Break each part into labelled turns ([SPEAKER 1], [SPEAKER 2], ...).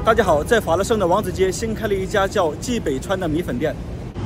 [SPEAKER 1] 大家好，在法拉盛的王子街新开了一家叫季北川的米粉店。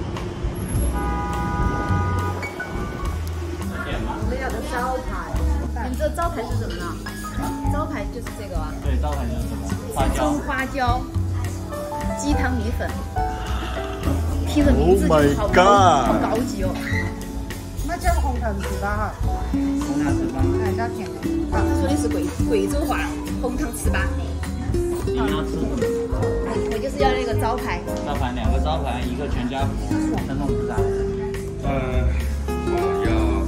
[SPEAKER 2] 我们要的招牌，你这招牌是什么呢？招牌就是这个啊。
[SPEAKER 1] 对，招牌就是这个花椒。
[SPEAKER 2] 花椒鸡汤米粉，听着名字就好高级哦。
[SPEAKER 3] 那叫红糖糍粑哈。
[SPEAKER 1] 红糖糍粑，
[SPEAKER 3] 哎，加甜的。
[SPEAKER 2] 他说的是贵州话，红糖糍粑。
[SPEAKER 1] 你要吃什么？
[SPEAKER 2] 我就是要那个招牌。
[SPEAKER 1] 招牌2个招牌，1个全家福，3种披萨。
[SPEAKER 4] 我要，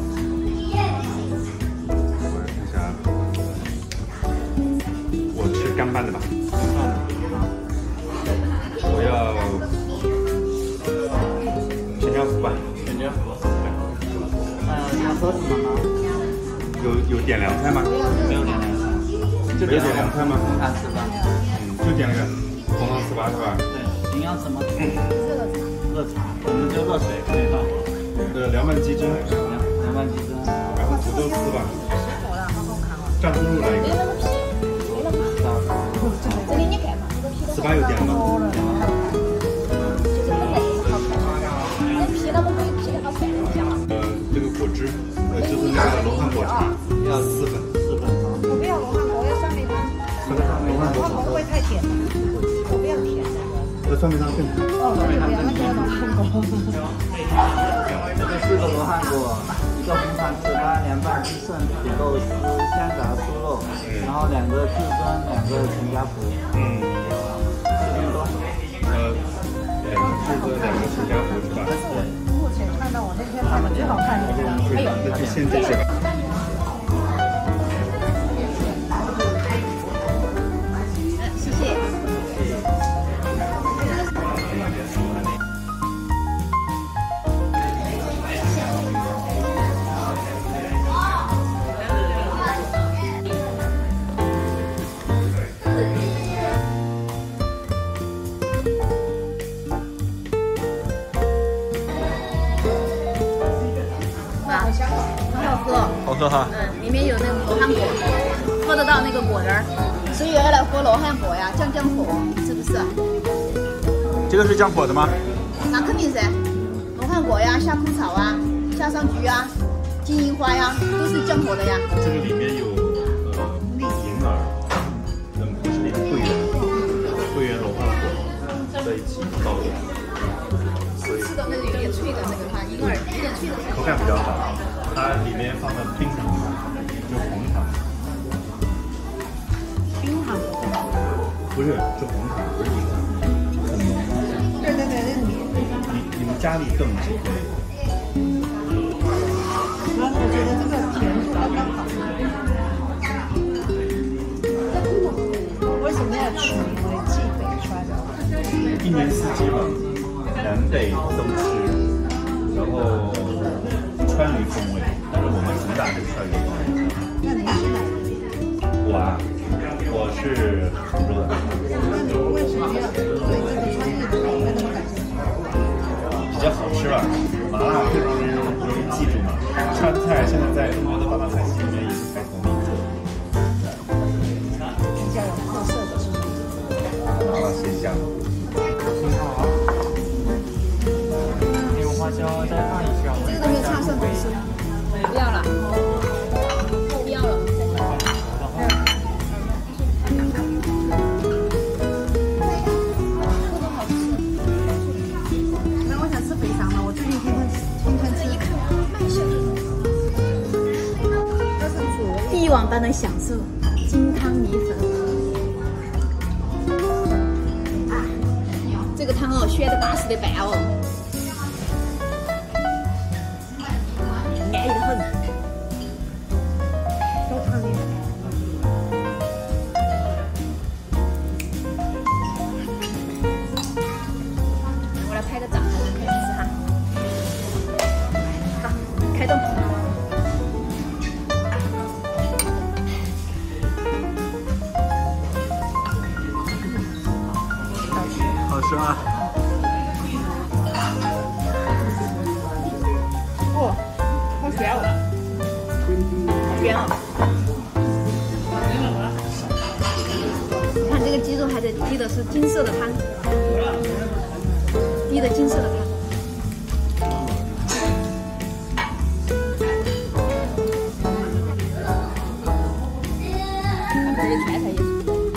[SPEAKER 4] 看一下，我吃干拌的吧。我要全家福吧。
[SPEAKER 1] 全家福。要喝什么吗？
[SPEAKER 4] 有点凉菜吗？
[SPEAKER 1] 没有点凉菜。
[SPEAKER 4] 没有点凉菜吗？
[SPEAKER 1] 红糖糍粑。
[SPEAKER 4] 就点了个红糖糍粑是吧？
[SPEAKER 1] 对，您要什么？热茶，我们就热水可以倒。
[SPEAKER 4] 凉拌鸡胗，
[SPEAKER 1] 凉拌鸡胗，
[SPEAKER 4] 然后土豆丝吧。酱猪肉来一个。
[SPEAKER 2] 这里你看嘛，
[SPEAKER 4] 糍粑有点了吗？
[SPEAKER 2] 就是那个好看嘛，那皮那么贵，皮的好看，你讲嘛。
[SPEAKER 4] 这个果汁，就是那个罗汉果茶，要4份。
[SPEAKER 3] 我不要罗汉果，我要酸梅汤。罗汉果会不会太甜？我不要甜的。
[SPEAKER 4] 这酸梅汤更甜。
[SPEAKER 3] 哦，对，不要那个罗汉果。
[SPEAKER 1] 这个4个罗汉果，1个红糖糍粑，凉拌鸡胗、土豆丝、香炸猪肉，然后2个至尊，2个全家福。
[SPEAKER 4] 2个至尊，2个全家福是吧？
[SPEAKER 3] 目前看到我那天拍的最好看的，
[SPEAKER 4] 那就先这些吧。
[SPEAKER 2] 谢谢。
[SPEAKER 1] 好喝哈。
[SPEAKER 2] 里面有那个罗汉果，喝得到那个果仁儿，所以要来喝罗汉果呀，降火，是不是？
[SPEAKER 1] 这个是降火的吗？
[SPEAKER 2] 那肯定噻，罗汉果呀、夏枯草啊、夏桑菊啊、金银花呀，都是降火的呀。
[SPEAKER 4] 这个里面有银耳，不是那个桂圆罗汉果在一起倒的，
[SPEAKER 2] 吃的那个有点脆的那个话，银耳有点脆的。
[SPEAKER 4] 口感比较好。它里面放的冰糖，就红糖。
[SPEAKER 3] 冰糖
[SPEAKER 4] 不是，是红糖，不是冰糖，很浓。
[SPEAKER 3] 对，那是
[SPEAKER 4] 你们家里炖吗？
[SPEAKER 3] 主要是我觉得这个甜度刚刚好。为什么要取名为季北川？
[SPEAKER 4] 一年四季嘛，南北都吃，然后川渝风味，但是我们主打就是川渝风味。
[SPEAKER 3] 那你是哪里？
[SPEAKER 4] 我是杭州的。
[SPEAKER 3] 为什么要对这个川渝的口味那么感兴趣？
[SPEAKER 4] 比较好吃吧，麻辣更容易记住嘛。川菜现在在中国的8大菜系里面也是排头名。
[SPEAKER 3] 比较有特色的是不是？
[SPEAKER 4] 麻辣鲜香。
[SPEAKER 1] 有花椒再放一下。
[SPEAKER 2] 这个都没有插上东西，不要了，不要了，
[SPEAKER 3] 那我想吃肥肠了，我最近天天吃一看卖相。
[SPEAKER 2] 帝王般的享受金汤米粉啊，这个汤哦，选的巴适的办哦。安逸的很。
[SPEAKER 3] 都汤里。
[SPEAKER 2] 我来拍个照，开始吃哈。好，开动。
[SPEAKER 1] 好吃吗？
[SPEAKER 2] 哦，好咸哦，好咸哦。你看这个鸡肉还得滴的是金色的汤，滴的金色的汤。他们这里菜也是。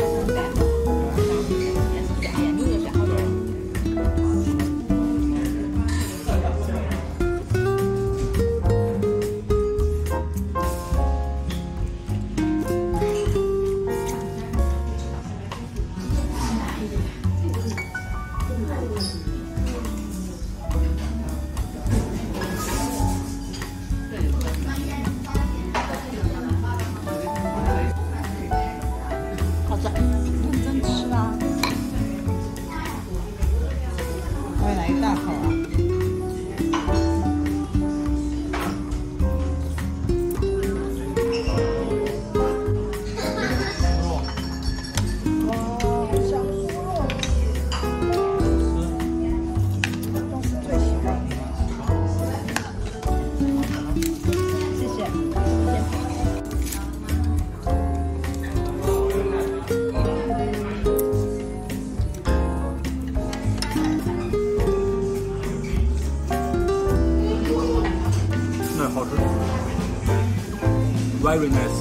[SPEAKER 4] Very nice.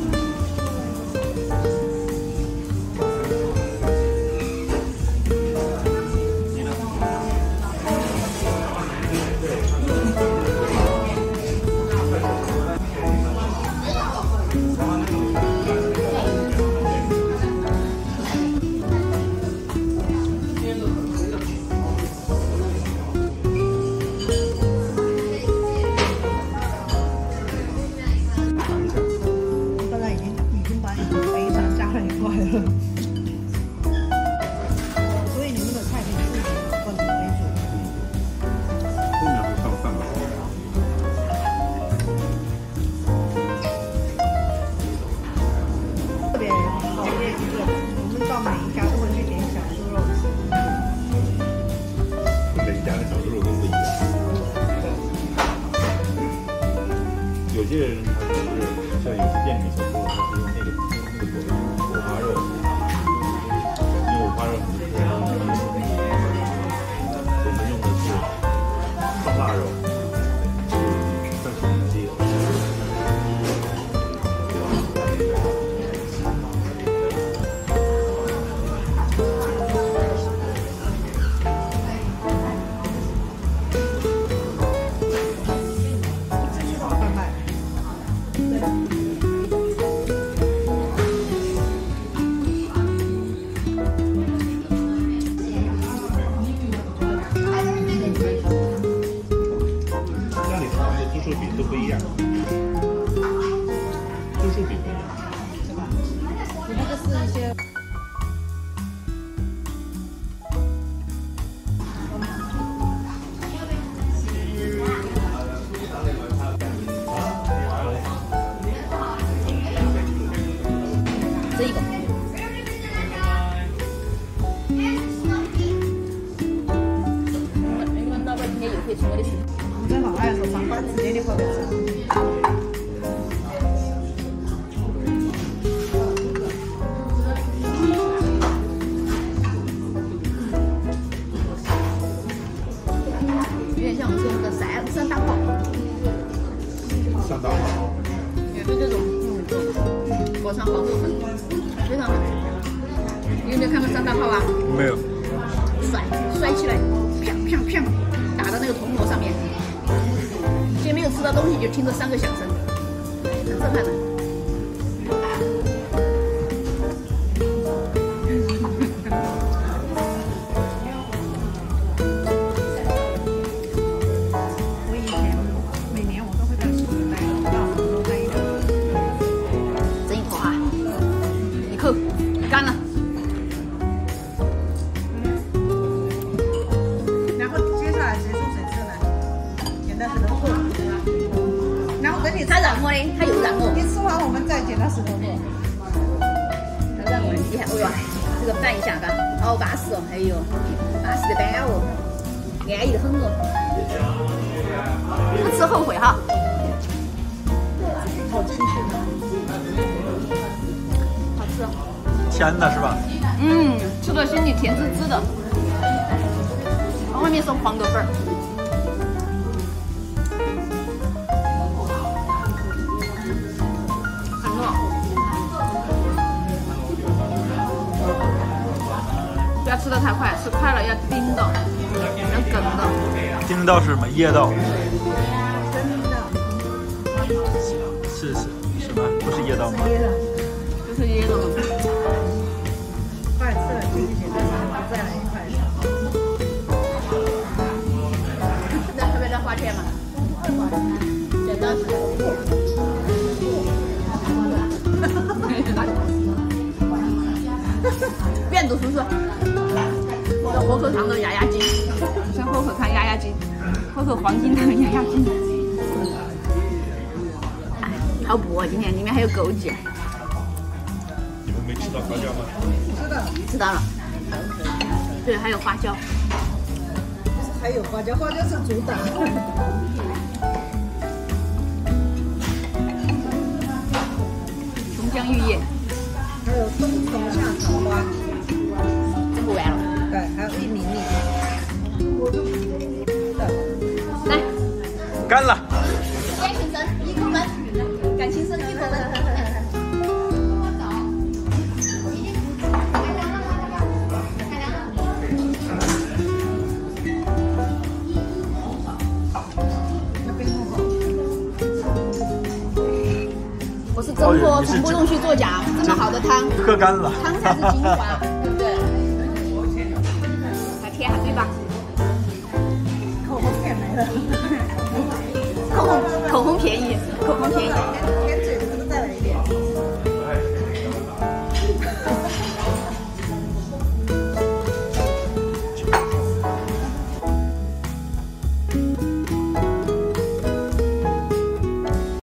[SPEAKER 2] 裹上黄豆粉，非常好吃。你有没有看过三大炮啊？
[SPEAKER 4] 没有。
[SPEAKER 2] 摔起来，啪啪啪，打到那个铜锣上面。今天没有吃到东西，就听着3个响声，很震撼的。干了，
[SPEAKER 3] 然后接下来结束谁吃呢？剪刀石头布，然后等你
[SPEAKER 2] 他让我的，他又让我。
[SPEAKER 3] 你吃完我们再剪刀石头布。
[SPEAKER 2] 他让我的，你看，哎呦，这个拌一下嘎，好巴适哦，哎呦，巴适的板哦，安逸的很哦，不吃后悔哈。好进去，好吃哦。
[SPEAKER 5] 甜的是吧？
[SPEAKER 2] 嗯，吃到心里甜滋滋的。外面是黄豆粉儿。很糯。不要吃的太快，吃快了要叮到，要梗到。
[SPEAKER 5] 叮到是什么？噎到？是什么？不是噎到吗？
[SPEAKER 2] 就是噎到吗？
[SPEAKER 3] 快吃了，继续简单，再来一块。
[SPEAKER 2] 在后面再花钱吗？剪刀石。变读叔叔，这火口糖的压压惊，像火口糖压压惊，火口黄金糖压压惊。哎，好补啊！今天里面还有枸杞。
[SPEAKER 4] 你们没吃到花椒吗？
[SPEAKER 2] 知道了。对，还有花椒。
[SPEAKER 3] 还有花椒，花椒是主打。
[SPEAKER 2] 琼浆玉液。
[SPEAKER 3] 还有冬虫夏草花。
[SPEAKER 2] 真不完了。
[SPEAKER 3] 对，还有玉米粒。
[SPEAKER 2] 来，
[SPEAKER 5] 干了。
[SPEAKER 2] 感情深，一口闷；感情深，一口闷。我是真货，从不用去作假，这么好的汤，
[SPEAKER 5] 喝干了，
[SPEAKER 2] 汤才是精华，对不对？来贴下嘴巴，
[SPEAKER 3] 口红片来了。
[SPEAKER 2] 口红便宜，口红便宜。
[SPEAKER 3] 舔嘴的